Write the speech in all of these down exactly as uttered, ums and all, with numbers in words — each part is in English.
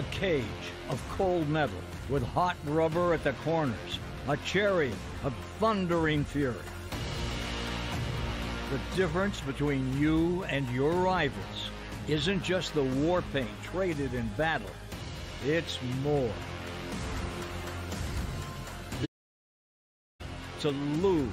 A cage of cold metal with hot rubber at the corners. A chariot of thundering fury. The difference between you and your rivals isn't just the war paint traded in battle. It's more. To lose.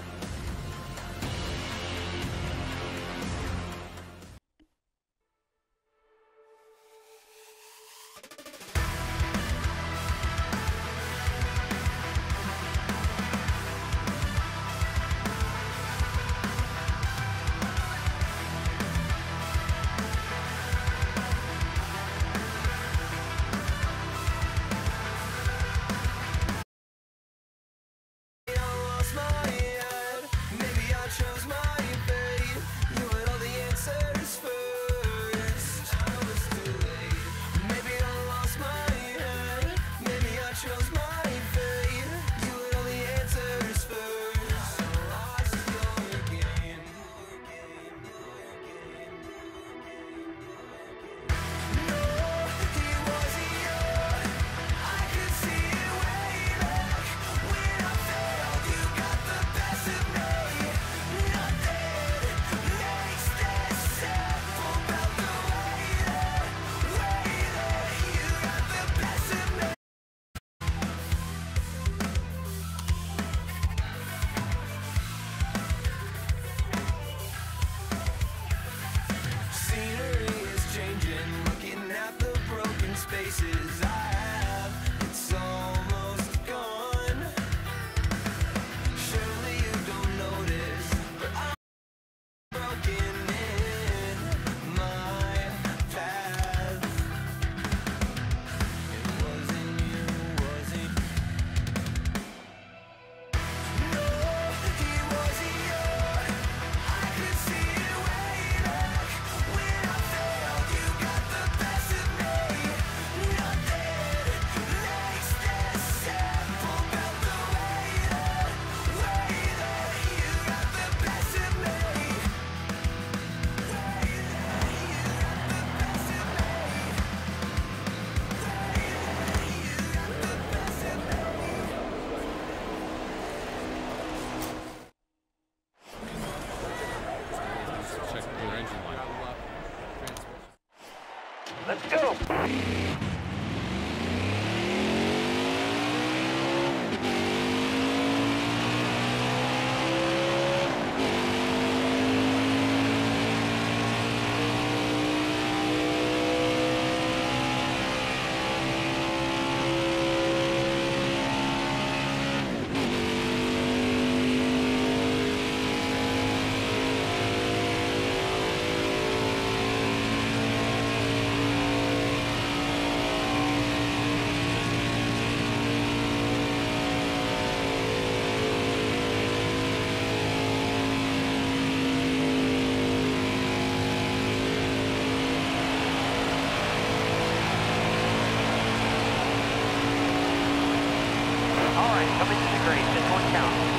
Let's go! Coming to the grade, this one counts.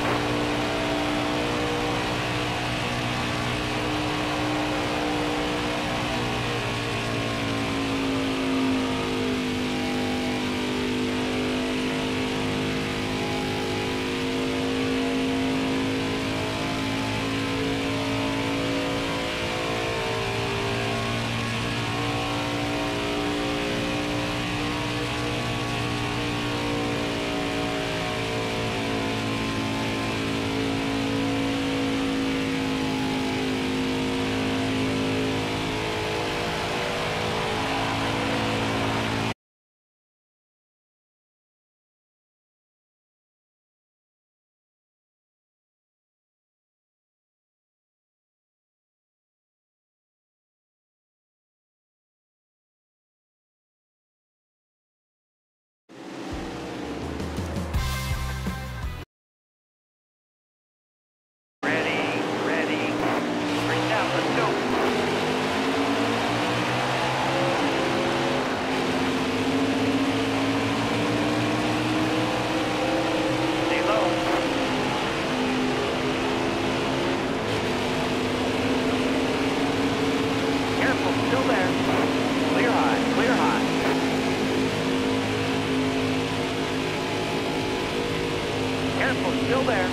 Careful, still there.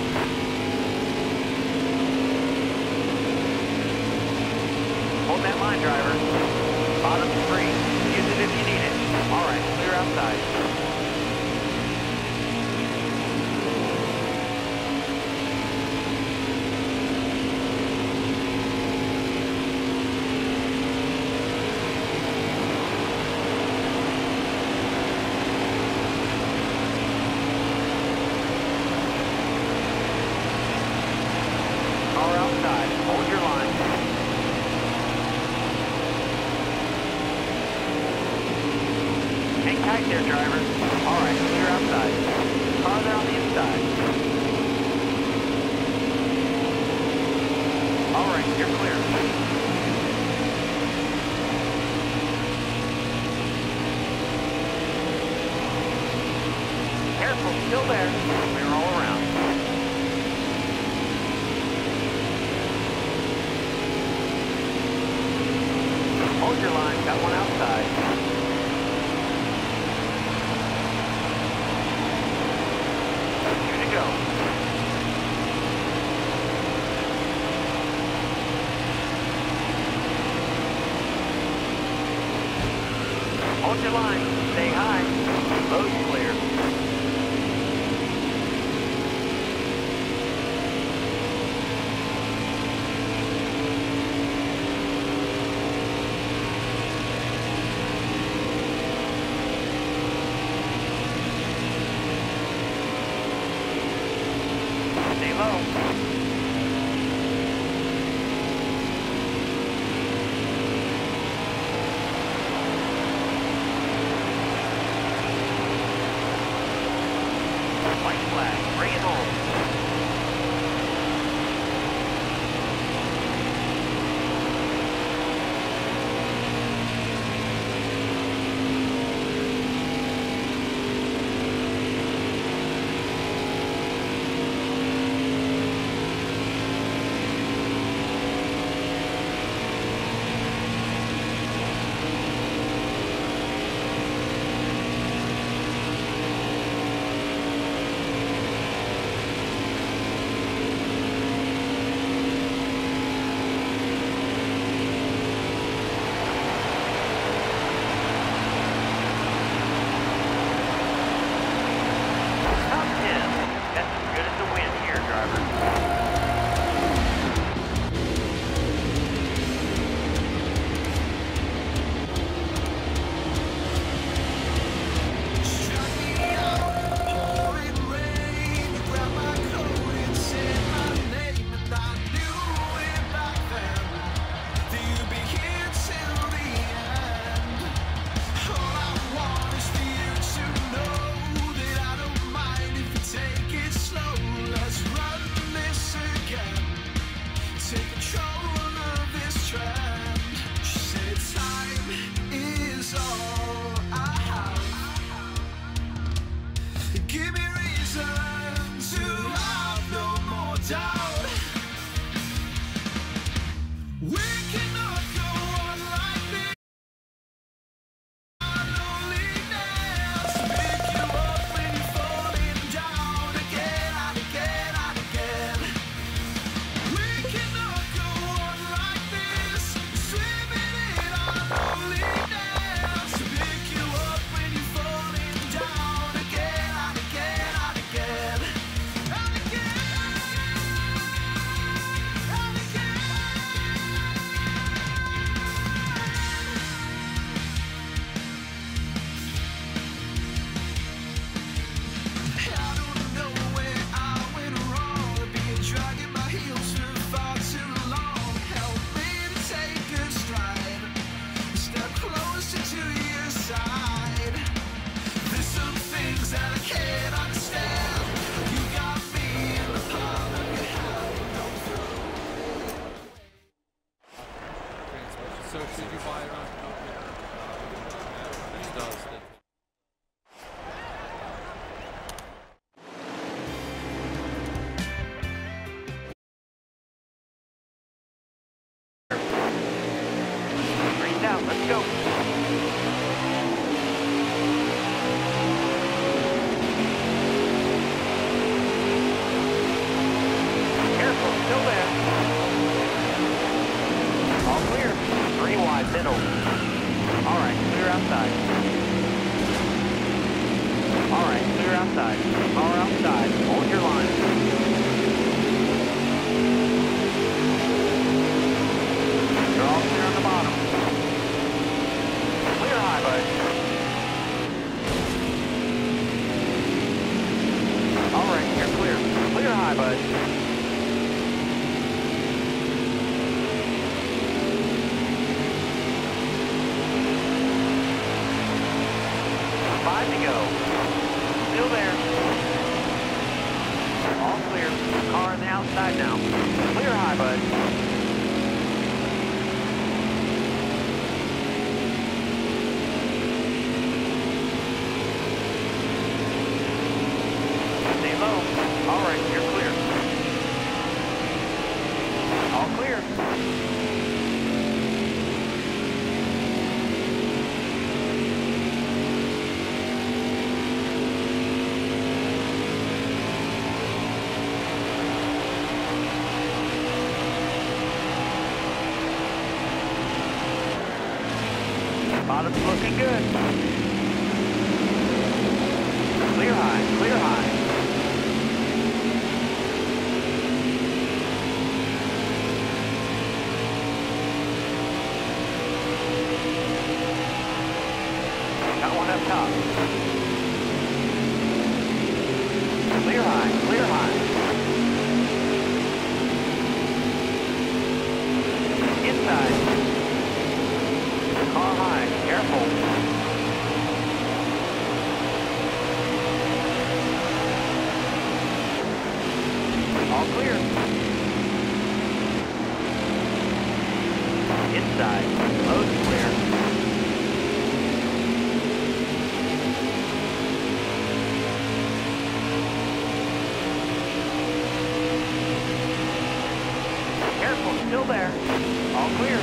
Hold that line, driver. Bottom's free. Use it if you need it. All right, clear outside. Car outside. Hold your line. Hang tight there, driver. All right, clear outside. Car there on the inside. All right, you're clear. Careful, still there. We're all around. Hold your line, got one outside. Two to go. Hold your line, stay high. Road's clear. Stay low. White flag, bring it home. bud. Five to go. Still there. All clear. Car on the outside now. Clear high, bud. Stay low. All right, you're clear. All clear. Bottom's looking good. Clear high, clear high. Got one up top. Clear high, clear high. Inside. Car high, careful. All clear. Inside, road's clear. Careful, still there. All clear.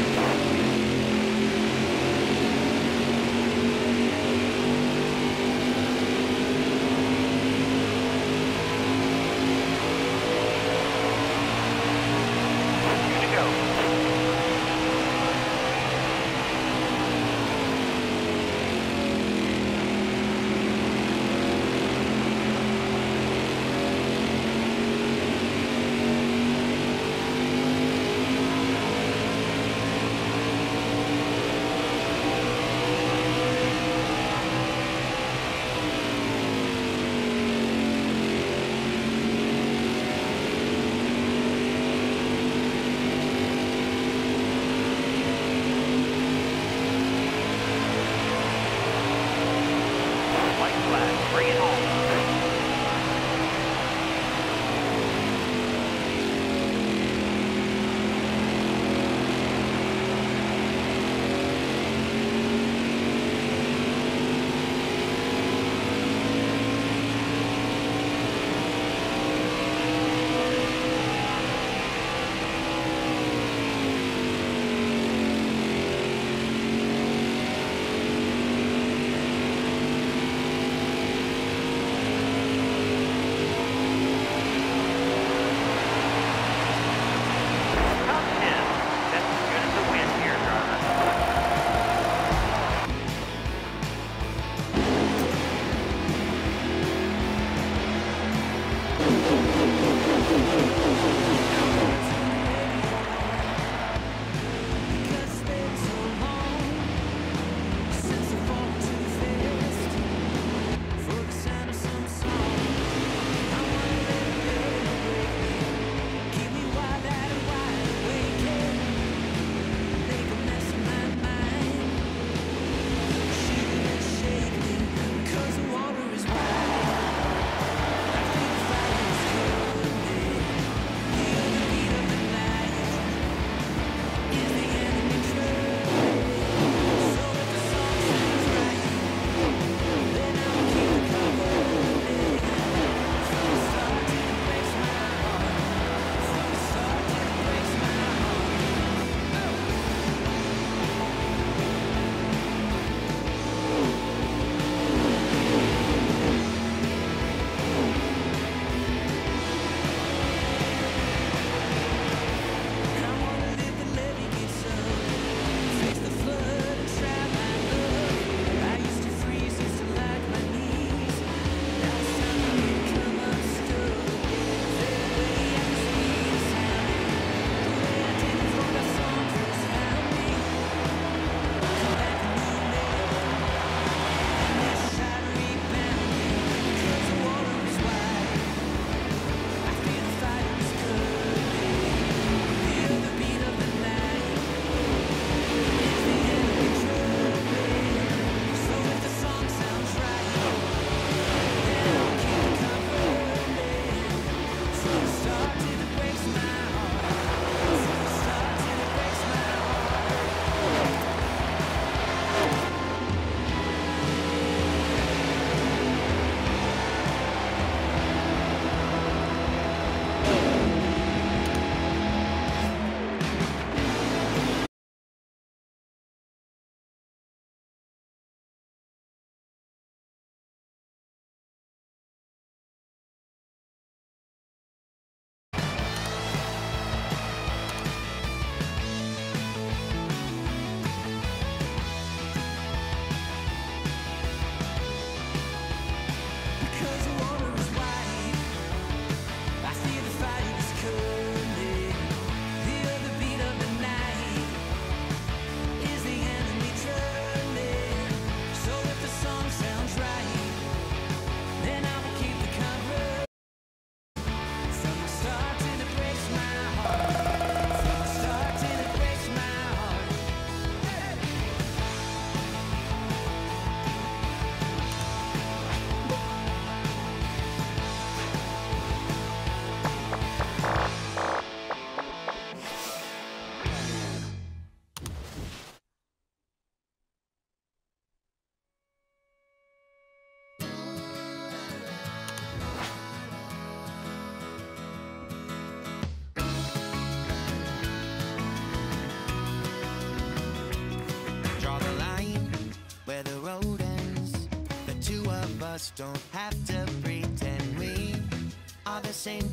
just don't have to pretend we are the same.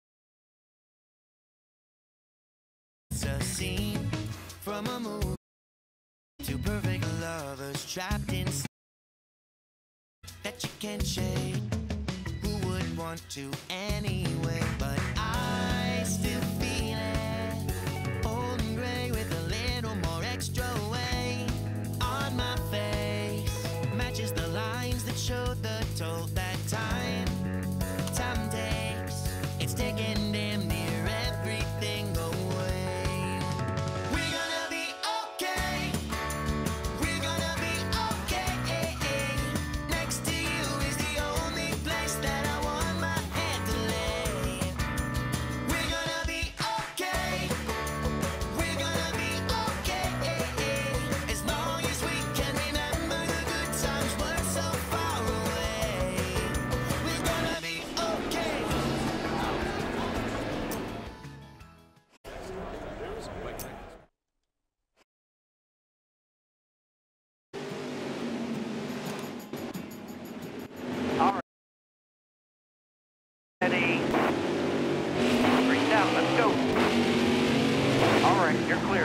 It's a scene from a movie. Two perfect lovers trapped in that you can't shade. Who would want to anyway? But I still feel it. Old and gray with a little more extra weight on my face. Matches the lines that show the toll that time, time takes. It's taking damn near everything away. We're gonna be okay. We're gonna be okay. Next to you is the only place that I want my head to lay. We're gonna be okay. We're gonna be okay. As long as we can remember the good times we're so far away. We're gonna be okay. All right. Ready. Three down, let's go. All right, you're clear.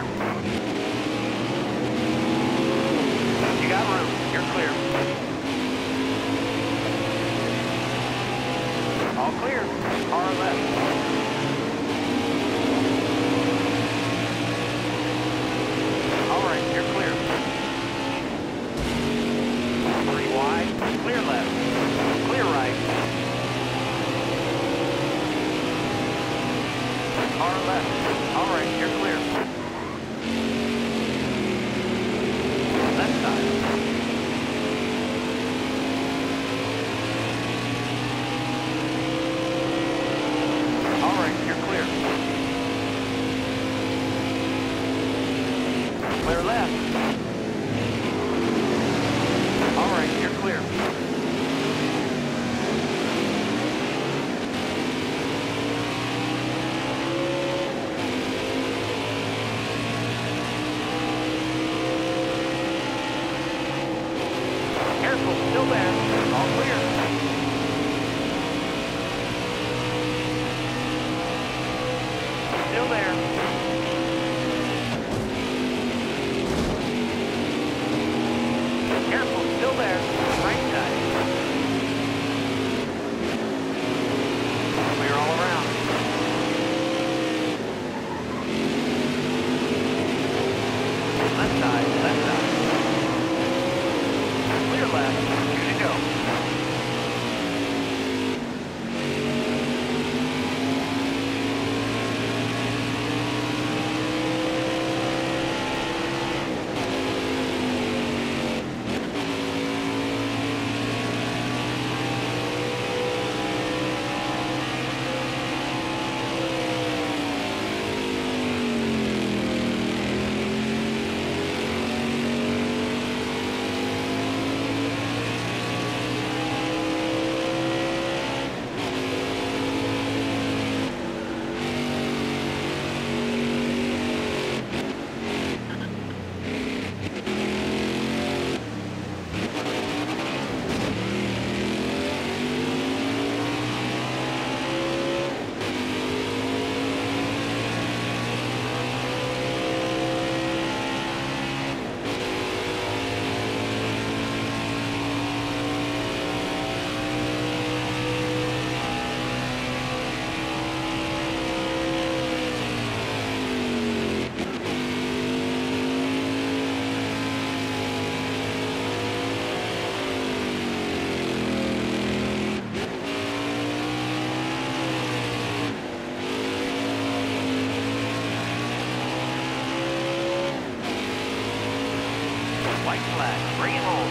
You got room, you're clear. All clear, car left. All right, you're clear. Three wide, clear left, clear right. Car left. All right, you're clear. Left side. All right, you're clear. Clear left. All right, you're clear. Careful, still there. All clear. Still there. Careful, still there. Right side. Clear all around. Left side, left side. Clear left, two to go. White flag, bring it home.